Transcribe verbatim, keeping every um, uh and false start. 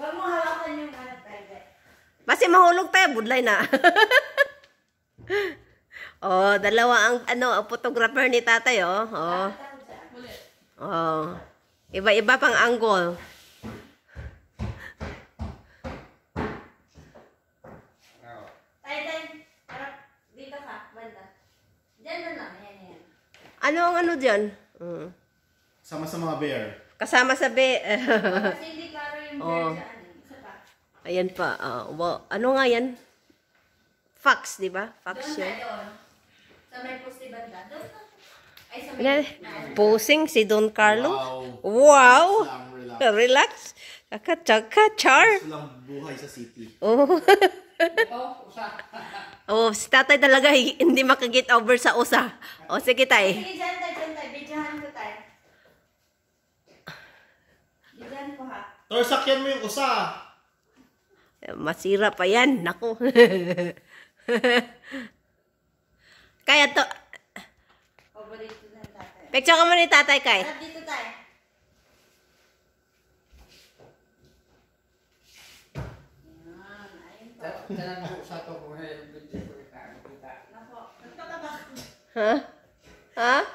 Huwag mo hawakan yung ano tayo. Basi mahulog tayo, budlay na. Oh, dalawa ang ano, ang photographer ni tatay, oh. Oh. Oh. Iba-iba pang angle. Tayo, tayo. Harap. Dito ka, banda. Diyan na lang. Yan, yan. Ano ang ano dyan? Mm. Sama sa mga bear. Kasama sa be... Kasi hindi klaro yung Oh. bird sa ano. Isa pa. Ayan pa. ah, wow. Ano nga yan? Fax, di ba? Fax Doon yun. tayo doon. Sa may poste banda. Doon na. Ay, sa Ayan. may... Posing si Don Carlo. Wow. Wow! Lang, relax. Relax. Tsaka, char. Gusto lang buhay sa city. Oh. Oh, si tatay talaga hindi makagit over sa usa. O, sige tay. Sige, dyan tayo, dyan tayo. Bidyahan ko tayo. Bidyahan ko ha. Tor, sakyan mo yung usa. Masira pa yan. Naku. Kaya to. Paborito ng tatay. Picture ka mo ni tatay kay. Harap dito tayo. Yan, ayun po. Tanan po sa to kung hindi ko kita. Nako, nagtatabak. Ha? Ha?